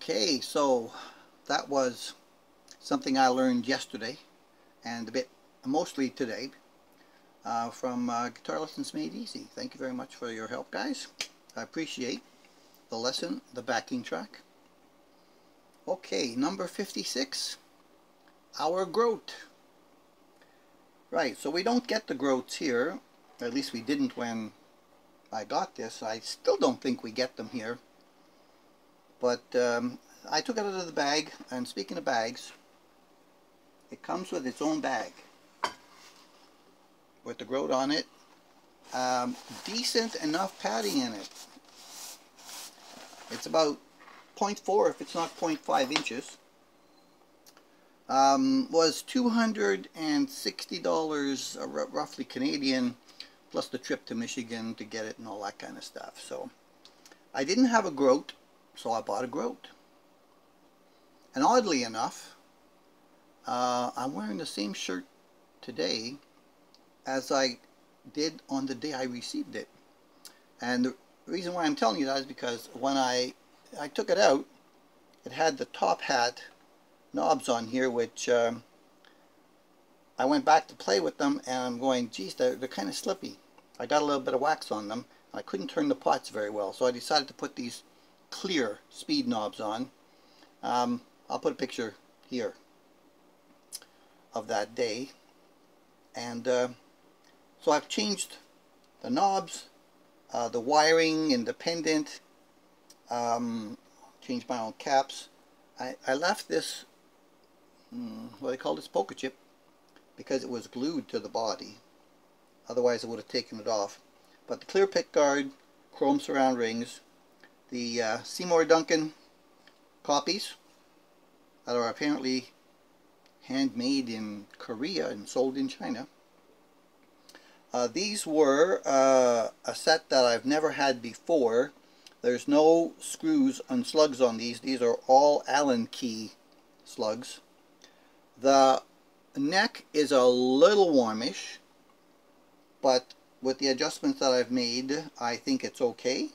Okay, so that was something I learned yesterday and a bit mostly today from Guitar Lessons Made Easy. Thank you very much for your help, guys. I appreciate the lesson, the backing track. Okay, number 56, our groat. Right, so we don't get the groats here, at least we didn't when I got this. I still don't think we get them here. But I took it out of the bag, and speaking of bags, it comes with its own bag with the groat on it. Decent enough padding in it. It's about 0.4 if it's not 0.5 inches. Was $260 roughly Canadian, plus the trip to Michigan to get it and all that kind of stuff. So I didn't have a groat, so I bought a groat. And oddly enough, I'm wearing the same shirt today as I did on the day I received it. And the reason why I'm telling you that is because when I took it out, it had the top hat knobs on here, which I went back to play with them, and I'm going, geez, they're kind of slippy. I got a little bit of wax on them. I couldn't turn the pots very well, so I decided to put these clear speed knobs on. I'll put a picture here of that day. And so I've changed the knobs, the wiring independent, changed my own caps. I left this, what they call this, poker chip, because it was glued to the body. Otherwise I would have taken it off. But the clear pick guard, chrome surround rings, the Seymour Duncan copies that are apparently handmade in Korea and sold in China. These were a set that I've never had before. There's no screws and slugs on these. These are all Allen key slugs. The neck is a little warmish, but with the adjustments that I've made, I think it's okay.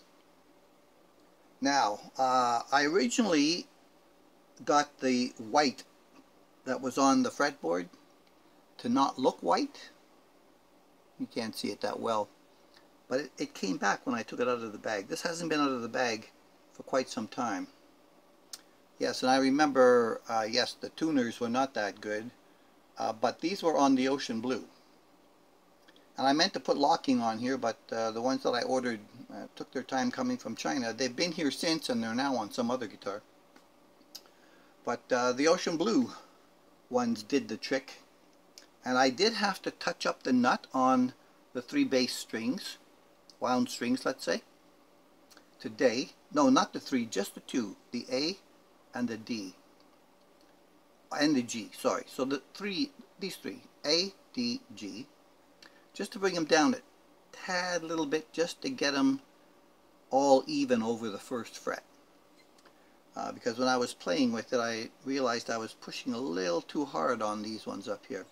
Now, I originally got the white that was on the fretboard to not look white. You can't see it that well, but it came back when I took it out of the bag. This hasn't been out of the bag for quite some time. Yes, and I remember, yes, the tuners were not that good, but these were on the Ocean Blue. And I meant to put locking on here, but the ones that I ordered took their time coming from China. They've been here since, and they're now on some other guitar. But the Ocean Blue ones did the trick. And I did have to touch up the nut on the 3 bass strings, wound strings, let's say, today. No, not the 3, just the 2, the A and the D. And the G, sorry. So these three, A, D, G, just to bring them down a tad little bit, just to get them all even over the first fret. Because when I was playing with it, I realized I was pushing a little too hard on these ones up here.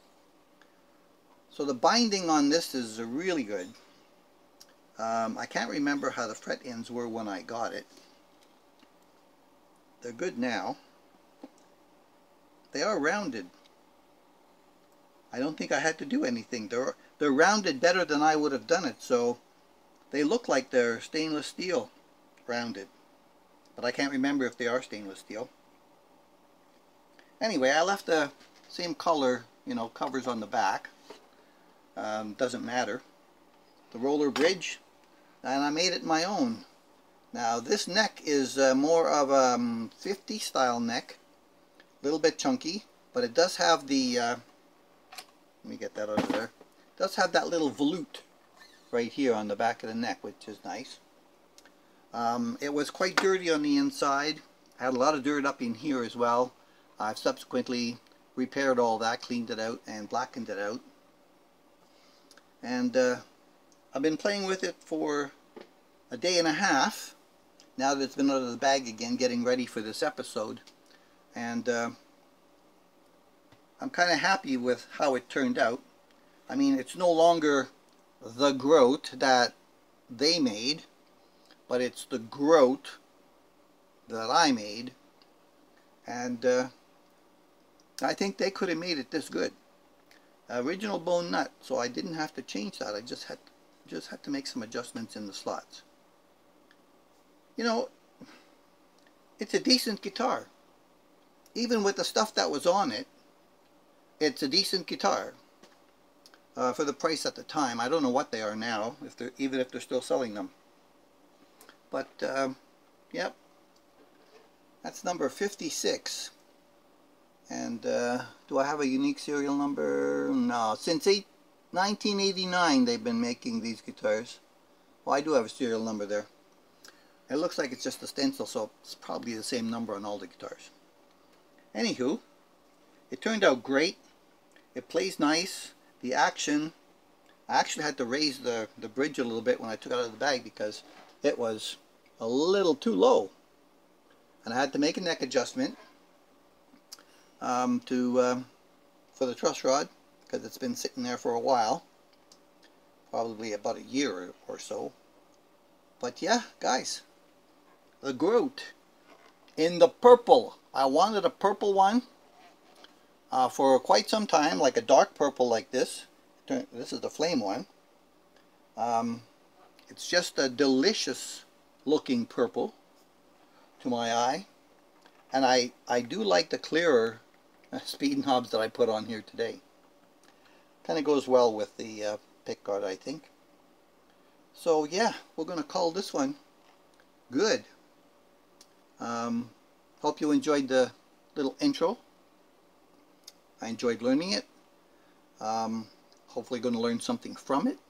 So the binding on this is really good. I can't remember how the fret ends were when I got it. They're good now. They are rounded. I don't think I had to do anything. They're rounded better than I would have done it, so they look like they're stainless steel rounded. But I can't remember if they are stainless steel. Anyway, I left the same color, covers on the back. Doesn't matter. The roller bridge, and I made it my own. Now this neck is more of a 50 style neck, a little bit chunky, but it does have the, let me get that out of there, it does have that little volute right here on the back of the neck, which is nice. It was quite dirty on the inside. I had a lot of dirt up in here as well. I've subsequently repaired all that, cleaned it out, and blackened it out. And I've been playing with it for a day and a half, now that it's been out of the bag again, getting ready for this episode. And I'm kind of happy with how it turned out. I mean, it's no longer the groat that they made, but it's the groat that I made And I think they could have made it this good. Original bone nut, so I didn't have to change that. I just had to make some adjustments in the slots. You know, it's a decent guitar. Even with the stuff that was on it, it's a decent guitar. For the price at the time. I don't know what they are now, even if they're still selling them. But, yep. That's number 56. And do I have a unique serial number? No. Since 1989 they've been making these guitars. Well, I do have a serial number there. It looks like it's just a stencil, so it's probably the same number on all the guitars. Anywho, it turned out great. It plays nice. The action, I actually had to raise the bridge a little bit when I took it out of the bag because it was a little too low. And I had to make a neck adjustment for the truss rod, because it's been sitting there for a while, probably about a year or so. But yeah, guys, the Groot in the purple. I wanted a purple one for quite some time, like a dark purple like this. This is the flame one. It's just a delicious looking purple to my eye. And I do like the clearer speed knobs that I put on here today. Kind of goes well with the pickguard, I think. So yeah, we're going to call this one good. Hope you enjoyed the little intro. I enjoyed learning it. Hopefully going to learn something from it.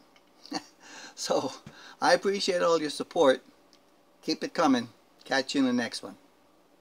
So I appreciate all your support. Keep it coming. Catch you in the next one.